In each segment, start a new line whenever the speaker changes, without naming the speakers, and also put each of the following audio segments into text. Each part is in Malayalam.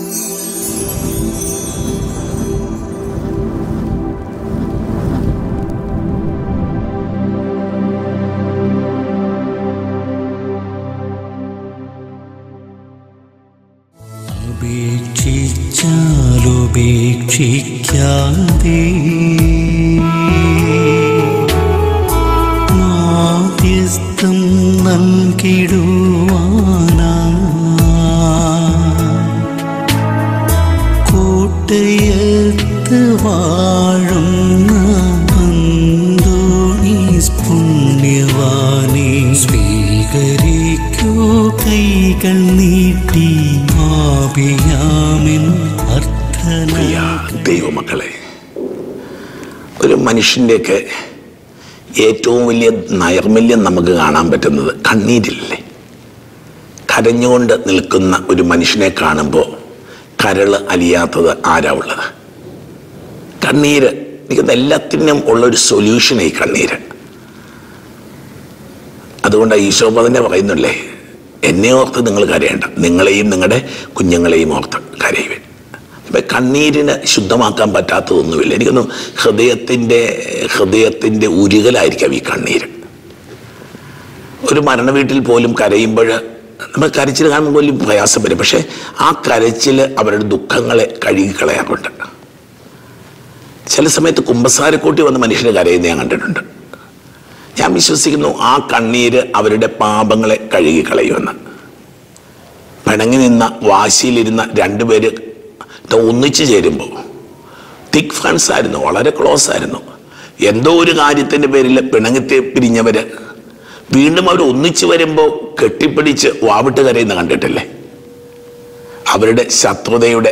ഉപേക്ഷിക്കാതെ മാധ്യസ്ഥം നൽകിടുവാനാ കോട്ടയത്ത് വാഴുന്ന അന്തോണീസ് പുണ്യവാനെ സ്വീകരിക്കൂ കൈകൾ നീട്ടി
ദൈവമക്കളെ, ഒരു മനുഷ്യൻ്റെയൊക്കെ ഏറ്റവും വലിയ നൈർമല്യം നമുക്ക് കാണാൻ പറ്റുന്നത് കണ്ണീരില്ലേ. കരഞ്ഞുകൊണ്ട് നിൽക്കുന്ന ഒരു മനുഷ്യനെ കാണുമ്പോൾ കരള് അലിയാത്തത് ആരാ ഉള്ളത്? കണ്ണീര്. എനിക്കത് എല്ലാത്തിനും ഉള്ളൊരു സൊല്യൂഷനായി കണ്ണീര്. അതുകൊണ്ട് ഈശോപതന്നെ പറയുന്നില്ലേ, എന്നെ ഓർത്ത് നിങ്ങൾ കരയേണ്ട, നിങ്ങളെയും നിങ്ങളുടെ കുഞ്ഞുങ്ങളെയും ഓർത്ത് കരയുവൻ. ഇപ്പം കണ്ണീരിന് ശുദ്ധമാക്കാൻ പറ്റാത്തതൊന്നുമില്ല. എനിക്കൊന്നും ഹൃദയത്തിൻ്റെ ഉരുകലായിരിക്കാം ഈ കണ്ണീര്. ഒരു മരണ വീട്ടിൽ പോലും കരയുമ്പോൾ നമ്മൾ കരച്ചിൽ കാണുമ്പോൾ പോലും പ്രയാസം വരും. പക്ഷേ ആ കരച്ചിൽ അവരുടെ ദുഃഖങ്ങളെ കഴുകിക്കളയാറുണ്ട്. ചില സമയത്ത് കുമ്പസാരക്കൂട്ടി വന്ന് മനുഷ്യനെ കരയുന്ന ഞാൻ കണ്ടിട്ടുണ്ട്. ഞാൻ വിശ്വസിക്കുന്നു ആ കണ്ണീര് അവരുടെ പാപങ്ങളെ കഴുകിക്കളയുമെന്ന്. പിണങ്ങി നിന്ന വാശിയിലിരുന്ന രണ്ടുപേര് ഒന്നിച്ചു ചേരുമ്പോൾ തിക് ഫ്രണ്ട്സ് ആയിരുന്നു, വളരെ ക്ലോസ് ആയിരുന്നു. എന്തോ ഒരു കാര്യത്തിൻ്റെ പേരിൽ പിണങ്ങി പിരിഞ്ഞവര് വീണ്ടും അവർ ഒന്നിച്ചു വരുമ്പോൾ കെട്ടിപ്പിടിച്ച് വാവിട്ട് കരയുന്ന കണ്ടിട്ടില്ലേ? അവരുടെ ശത്രുതയുടെ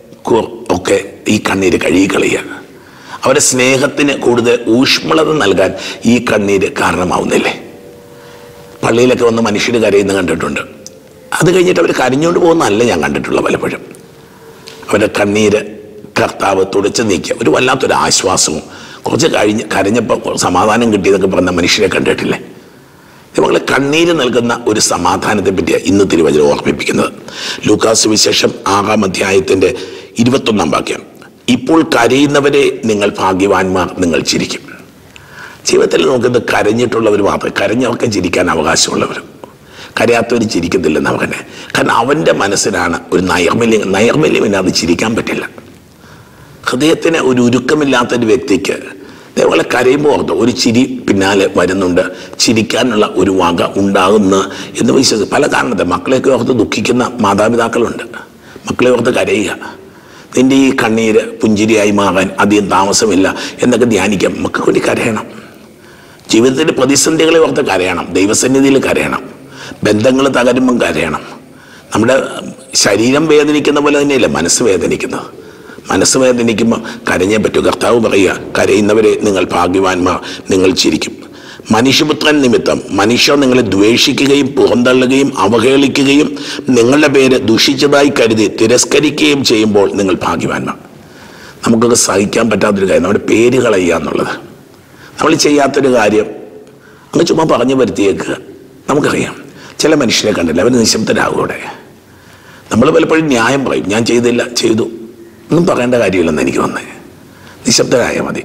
ഒക്കെ ഈ കണ്ണീര് കഴുകിക്കളയുക. അവരുടെ സ്നേഹത്തിന് കൂടുതൽ ഊഷ്മളത നൽകാൻ ഈ കണ്ണീര് കാരണമാവുന്നില്ലേ? പള്ളിയിലൊക്കെ വന്ന് മനുഷ്യർ കരയുന്ന കണ്ടിട്ടുണ്ട്. അത് കഴിഞ്ഞിട്ട് അവർ കരഞ്ഞുകൊണ്ട് പോകുന്നതല്ല ഞാൻ കണ്ടിട്ടുള്ള. പലപ്പോഴും അവരുടെ കണ്ണീര് കർത്താവ് തുടച്ചു നീക്കിയ ഒരു വല്ലാത്തൊരു ആശ്വാസവും കുറച്ച് കരഞ്ഞപ്പോൾ സമാധാനം കിട്ടിയെന്നൊക്കെ പറഞ്ഞ മനുഷ്യരെ കണ്ടിട്ടില്ലേ? നമ്മളെ കണ്ണീര് നൽകുന്ന ഒരു സമാധാനത്തെ പറ്റിയാണ് ഇന്ന് തിരുവചനം ഓർമ്മിപ്പിക്കുന്നത്. ലൂക്കാസ് സുവിശേഷം 6-ാം അധ്യായത്തിൻ്റെ 21-ാം വാക്യം. ഇപ്പോൾ കരയുന്നവരെ നിങ്ങൾ ഭാഗ്യവാന്മാർ, നിങ്ങൾ ചിരിക്കും. ജീവിതത്തിൽ നോക്കുന്നത് കരഞ്ഞിട്ടുള്ളവർ മാത്രമേ, കരഞ്ഞവർക്ക് ചിരിക്കാൻ അവകാശമുള്ളവരും. കരയാത്തവർ ചിരിക്കത്തില്ലെന്ന് അവനെ. കാരണം അവൻ്റെ മനസ്സിലാണ് ഒരു നൈർമല്യമില്ലാതെ ചിരിക്കാൻ പറ്റില്ല. ഹൃദയത്തിന് ഒരു ഉരുക്കമില്ലാത്തൊരു വ്യക്തിക്ക് അതേപോലെ കരയുമ്പോൾ ഓർത്ത് ഒരു ചിരി പിന്നാലെ വരുന്നുണ്ട്, ചിരിക്കാനുള്ള ഒരു വക ഉണ്ടാകുന്ന എന്ന് വിശ്വസിച്ച് പല കാരണത്തെ മക്കളെയൊക്കെ ഓർത്ത് ദുഃഖിക്കുന്ന മാതാപിതാക്കളുണ്ട്. മക്കളെ ഓർത്ത് കരയുക. നിൻ്റെ ഈ കണ്ണീര് പുഞ്ചിരിയായി മാറാൻ അധികം താമസമില്ല എന്നൊക്കെ ധ്യാനിക്കാം. നമുക്ക് വേണ്ടി കരയണം. ജീവിതത്തിൻ്റെ പ്രതിസന്ധികളെ ഓർത്ത് കരയണം. ദൈവസന്നിധിയിൽ കരയണം. ബന്ധങ്ങൾ തകരുമ്പം കരയണം. നമ്മുടെ ശരീരം വേദനിക്കുന്ന പോലെ തന്നെയല്ല മനസ്സ് വേദനിക്കുന്നത്. മനസ്സ് വേദനിക്കുമ്പോൾ കരഞ്ഞേ പറ്റൂ. കർത്താവ് പറയുക, കരയുന്നവരെ നിങ്ങൾ ഭാഗ്യവാന്മാർ, നിങ്ങൾ ചിരിക്കും. മനുഷ്യപുത്രൻ നിമിത്തം മനുഷ്യർ നിങ്ങളെ ദ്വേഷിക്കുകയും പുറന്തള്ളുകയും അവഹേളിക്കുകയും നിങ്ങളുടെ പേര് ദുഷിച്ചതായി കരുതി തിരസ്കരിക്കുകയും ചെയ്യുമ്പോൾ നിങ്ങൾ ഭാഗ്യവാന്മാർ. നമുക്കൊക്കെ സഹിക്കാൻ പറ്റാത്തൊരു കാര്യം നമ്മുടെ പേര് കളയുക എന്നുള്ളത്. നമ്മൾ ചെയ്യാത്തൊരു കാര്യം അങ്ങ് ചുമ്മാ പറഞ്ഞു വരുത്തിയേക്കുക. നമുക്കറിയാം ചില മനുഷ്യരെ കണ്ടില്ല, അവർ നിശബ്ദരാകൂടെ. നമ്മൾ പലപ്പോഴും ന്യായം പറയും, ഞാൻ ചെയ്തില്ല, ചെയ്തു, ഒന്നും പറയേണ്ട കാര്യമില്ലെന്ന് എനിക്ക് വന്നേ. നിശബ്ദരായാൽ മതി.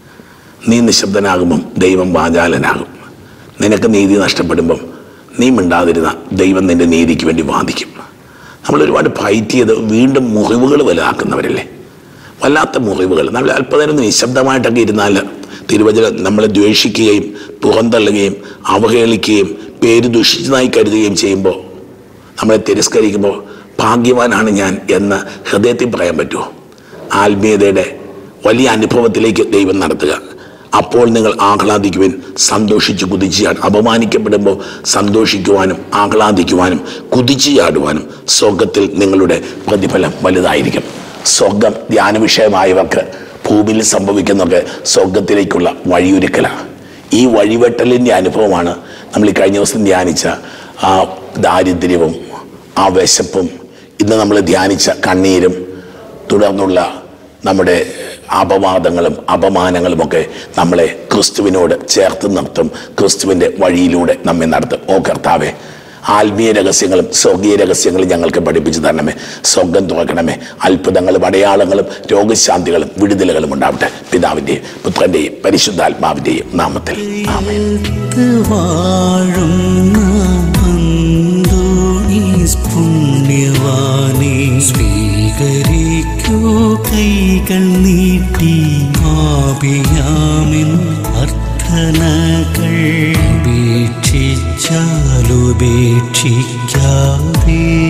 നീ നിശബ്ദനാകുമ്പം ദൈവം വാചാലനാകും. നിനക്ക് നീതി നഷ്ടപ്പെടുമ്പം നീ മിണ്ടാതിരുന്ന ദൈവം നിൻ്റെ നീതിക്ക് വേണ്ടി വാദിക്കും. നമ്മൾ ഒരുപാട് ഫൈറ്റ് ചെയ്ത് വീണ്ടും മുറിവുകൾ വലുതാക്കുന്നവരല്ലേ, വല്ലാത്ത മുറിവുകൾ. നമ്മൾ അല്പനേരം നിശബ്ദമായിട്ടൊക്കെ ഇരുന്നാൽ തിരുവചനം നമ്മളെ ദ്വേഷിക്കുകയും പുറന്തള്ളുകയും അവഹേളിക്കുകയും പേര് ദുഷിച്ചതായി കരുതുകയും ചെയ്യുമ്പോൾ, നമ്മളെ തിരസ്കരിക്കുമ്പോൾ ഭാഗ്യവാനാണ് ഞാൻ എന്ന് ഹൃദയത്തിൽ പറയാൻ പറ്റുമോ? ആത്മീയതയുടെ വലിയ അനുഭവത്തിലേക്ക് ദൈവം നടത്തുക. അപ്പോൾ നിങ്ങൾ ആഹ്ലാദിക്കുവാൻ, സന്തോഷിച്ച് കുതിച്ചു ചാടും. അപമാനിക്കപ്പെടുമ്പോൾ സന്തോഷിക്കുവാനും ആഹ്ലാദിക്കുവാനും കുതിച്ചു ചാടുവാനും സ്വർഗത്തിൽ നിങ്ങളുടെ പ്രതിഫലം വലുതായിരിക്കും. സ്വർഗം ധ്യാന വിഷയമായവർക്ക് ഭൂമിയിൽ സംഭവിക്കുന്നതൊക്കെ സ്വർഗത്തിലേക്കുള്ള വഴിയൊരുക്കലാണ്. ഈ വഴിവെട്ടലിൻ്റെ അനുഭവമാണ് നമ്മൾ ഈ കഴിഞ്ഞ ദിവസം ധ്യാനിച്ച ആ ദാരിദ്ര്യവും ആ വിശപ്പും ഇന്ന് നമ്മൾ ധ്യാനിച്ച കണ്ണീരും തുടർന്നുള്ള നമ്മുടെ അപവാദങ്ങളും അപമാനങ്ങളുമൊക്കെ നമ്മളെ ക്രിസ്തുവിനോട് ചേർത്ത് നിർത്തും. ക്രിസ്തുവിൻ്റെ വഴിയിലൂടെ നമ്മെ നടത്തും. ഓ കർത്താവേ, ആത്മീയ രഹസ്യങ്ങളും സ്വർഗീയ രഹസ്യങ്ങളും ഞങ്ങൾക്ക് പഠിപ്പിച്ചു തരണമേ. സ്വർഗം തുറക്കണമേ. അത്ഭുതങ്ങളും അടയാളങ്ങളും രോഗശാന്തികളും വിടുതലുകളും ഉണ്ടാവട്ടെ. പിതാവിൻ്റെയും പുത്രൻ്റെയും പരിശുദ്ധാത്മാവിൻ്റെയും നാമത്തിൽ ആമേൻ.
പുണ്യവാനെ സ്വീകരിക്കൂ കൈകൾ നീട്ടി ആപിയാമിൻ അർത്ഥനകൾ ഉപേക്ഷിച്ചാലുപേക്ഷിക്കാതെ